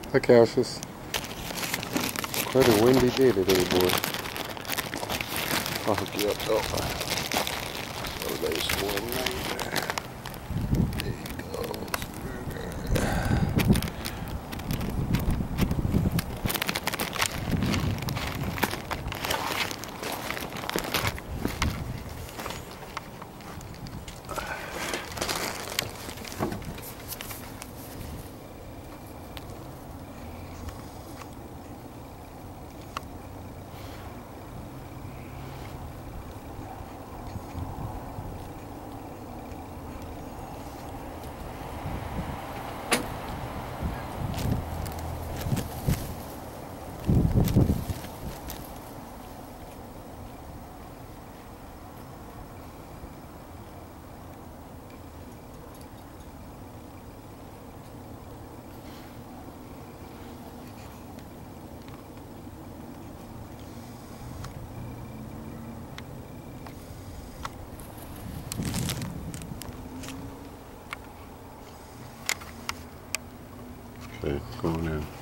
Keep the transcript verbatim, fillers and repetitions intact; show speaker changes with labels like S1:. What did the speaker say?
S1: Hi, Cassius. Quite a windy day today, boy. I'll hook you up, though. So nice warm night. There you go. Okay, going in.